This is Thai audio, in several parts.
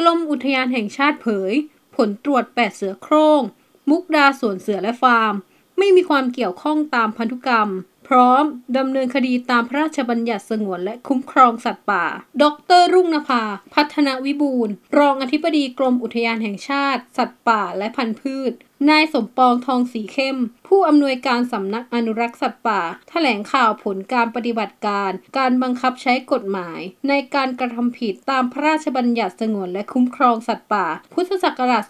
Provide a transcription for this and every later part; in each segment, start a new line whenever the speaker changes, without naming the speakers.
มอุทยานแห่งชาติเผยผลตรวจ8เสือโคร่งมุกดาสวนเสือและฟาร์มไม่มีความเกี่ยวข้องตามพันธุกรรมพร้อมดำเนินคดีตามพระราชบัญญัติสงวนและคุ้มครองสัตว์ป่าดร.รุ่งนภาพัฒนวิบูลย์รองอธิบดีกรมอุทยานแห่งชาติสัตว์ป่าและพันธุ์พืชนายสมปองทองสีเข้มผู้อำนวยการสำนักอนุรักษ์สัตว์ป่าแถลงข่าวผลการปฏิบัติการบังคับใช้กฎหมายในการกระทำผิดตามพระราชบัญญัติสงวนและคุ้มครองสัตว์ป่าพุทธศักราช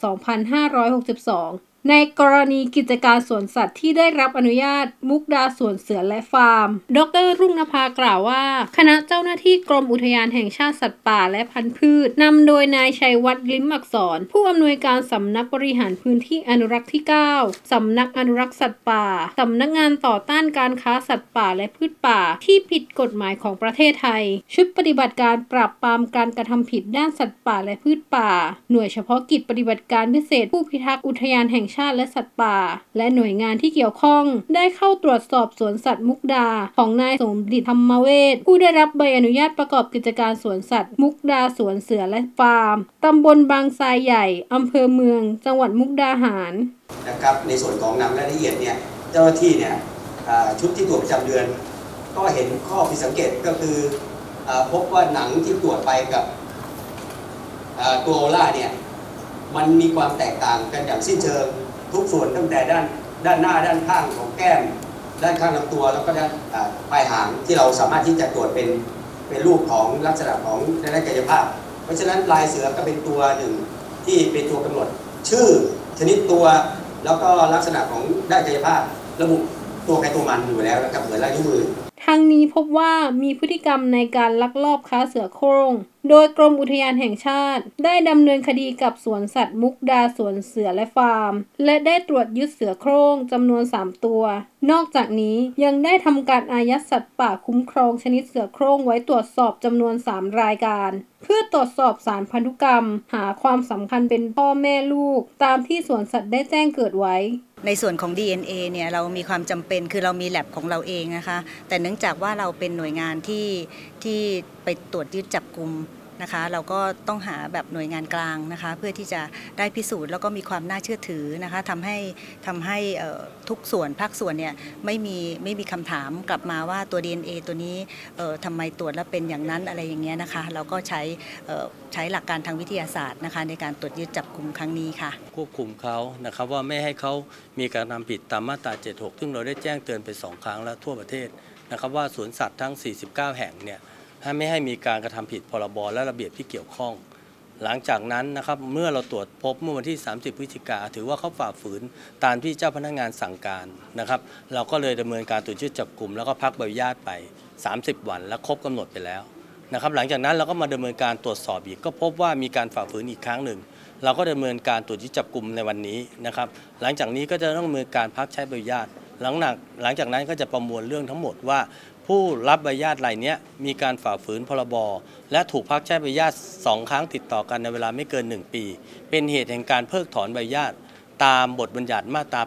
2562ในกรณีกิจการสวนสัตว์ที่ได้รับอนุญาตมุกดาสวนเสือและฟาร์มดร.รุ่งนภากล่าวว่าคณะเจ้าหน้าที่กรมอุทยานแห่งชาติสัตว์ป่าและพันธุ์พืชนำโดยนายชัยวัฒน์ลิ้มอักษรผู้อำนวยการสำนักบริหารพื้นที่อนุรักษ์ที่ 9 สำนักอนุรักษ์สัตว์ป่าสำนักงานต่อต้านการค้าสัตว์ป่าและพืชป่าที่ผิดกฎหมายของประเทศไทยชุดปฏิบัติการปราบปรามการกระทำผิดด้านสัตว์ป่าและพืชป่าหน่วยเฉพาะกิจปฏิบัติการพิเศษผู้พิทักษ์อุทยานแห่งชาติและสัตว์ป่าและหน่วยงานที่เกี่ยวข้องได้เข้าตรวจสอบสวนสัตว์มุกดาของนายสมฤทธิ์ธรรมเวชผู้ได้รับใบอนุญาตประกอบกิจการสวนสัตว์มุกดาสวนเสือและฟาร์มตำบลบางทรายใหญ่อำเภอเมืองจังหวัดมุกดาหาร
นะครับในส่วนของนำรายละเอียดเนี่ยเจ้าหน้าที่เนี่ยชุดที่ตรวจประจำเดือนก็เห็นข้อผิดสังเกตก็คือพบว่าหนังที่ตรวจไปกับตัวโอล่าเนี่ยมันมีความแตกต่างกันอย่างสิ้นเชิงทุกส่วนตั้งแต่ด้านหน้าด้านข้างของแก้มด้านข้างลำตัวแล้วก็ด้านปลายหางที่เราสามารถที่จะตรวจเป็นรูปของลักษณะของด้านกายภาพเพราะฉะนั้นลายเสือก็เป็นตัวหนึ่งที่เป็นตัวกำหนดชื่อชนิดตัวแล้วก็ลักษณะของด้านกายภาพระบุตัวใครตัวมันอยู่แล้วนะครับเหมือนลายนิ้วมือ
ทางนี้พบว่ามีพฤติกรรมในการลักลอบค้าเสือโคร่งโดยกรมอุทยานแห่งชาติได้ดำเนินคดีกับสวนสัตว์มุกดาสวนเสือและฟาร์มและได้ตรวจยึดเสือโคร่งจำนวน3ตัวนอกจากนี้ยังได้ทำการอายัดสัตว์ป่าคุ้มครองชนิดเสือโคร่งไว้ตรวจสอบจำนวน3รายการเพื่อตรวจสอบสารพันธุกรรมหาความสัมพันธ์เป็นพ่อแม่ลูกตามที่สวนสัตว์ได้แจ้งเกิดไว้
ในส่วนของ DNA เนี่ยเรามีความจำเป็นคือเรามีแลบของเราเองนะคะแต่เนื่องจากว่าเราเป็นหน่วยงานที่ไปตรวจยึดจับกุมนะคะเราก็ต้องหาแบบหน่วยงานกลางนะคะเพื่อที่จะได้พิสูจน์แล้วก็มีความน่าเชื่อถือนะคะทำให้ทุกส่วนภาคส่วนเนี่ยไม่มีคำถามกลับมาว่าตัว DNA ตัวนี้ทำไมตรวจแล้วเป็นอย่างนั้นอะไรอย่างเงี้ยนะคะเราก็ใช้หลักการทางวิทยาศาสตร์นะคะในการตรวจยึดจับกุมครั้งนี้ค่ะ
ควบคุมเขานะครับว่าไม่ให้เขามีการทำผิดตามมาตรา 76 ซึ่งเราได้แจ้งเตือนไป2 ครั้งแล้วทั่วประเทศนะครับว่าสวนสัตว์ทั้ง 49 แห่งเนี่ยไม่ให้มีการกระทำผิดพรบและระเบียบที่เกี่ยวข้องหลังจากนั้นนะครับเมื่อเราตรวจพบเมื่อวันที่30 พฤศจิกายนถือว่าเขาฝ่าฝืนตามที่เจ้าพนักงานสั่งการนะครับเราก็เลยดำเนินการตรวจยึดจับกุมแล้วก็พักใบอนุญาตไป30 วันและครบกำหนดไปแล้วนะครับหลังจากนั้นเราก็มาดำเนินการตรวจสอบอีกก็พบว่ามีการฝ่าฝืนอีกครั้งหนึ่งเราก็ดำเนินการตรวจยึดจับกุมในวันนี้นะครับหลังจากนี้ก็จะต้องดำเนินการพักใช้ใบอนุญาตหลังจากนั้นก็จะประมวลเรื่องทั้งหมดว่าผู้รับใบอนุญาตรายนี้มีการฝ่าฝืนพรบและถูกพักใช้ใบอนุญาต2 ครั้งติดต่อกันในเวลาไม่เกิน1 ปีเป็นเหตุแห่งการเพิกถอนใบอนุญาตตามบทบัญญัติมาตรา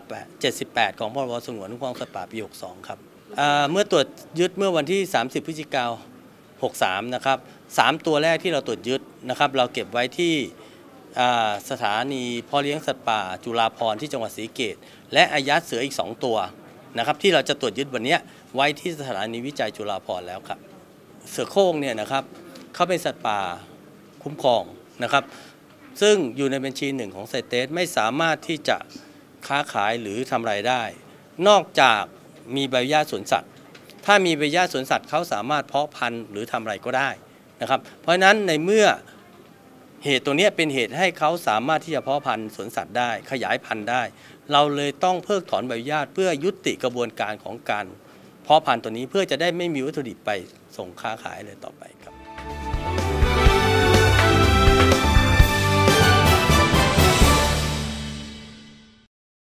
78ของพรบสงวนคุ้มครองสัตว์ป่าปี 62 ครับเมื่อตรวจยึดเมื่อวันที่30 พฤศจิกายน 63 นะครับ3 ตัวแรกที่เราตรวจยึดนะครับเราเก็บไว้ที่สถานีพ่อเลี้ยงสัตว์ป่าจุฬาภรณ์ที่จังหวัดศรีสะเกษและอายัดเสืออีก2 ตัวนะครับที่เราจะตรวจยึดวันนี้ไว้ที่สถานีวิจัยจุฬาภรณ์แล้วครับเสือโคร่งเนี่ยนะครับเขาเป็นสัตว์ป่าคุ้มครองนะครับซึ่งอยู่ในบัญชี1ของไซเตสไม่สามารถที่จะค้าขายหรือทำรายได้นอกจากมีใบอนุญาตสวนสัตว์ถ้ามีใบอนุญาตสวนสัตว์เขาสามารถเพาะพันธุ์หรือทำอะไรก็ได้นะครับเพราะฉะนั้นในเมื่อเหตุตัวนี้เป็นเหตุให้เขาสามารถที่จะเพาะพันธุ์สวนสัตว์ได้ขยายพันธุ์ได้เราเลยต้องเพิกถอนใบอนุญาตเพื่อยุติกระบวนการของการเพาะพันธุ์ตัวนี้เพื่อจะได้ไม่มีวัตถุดิบไปส่งค้าขายเลยต่อไปครับ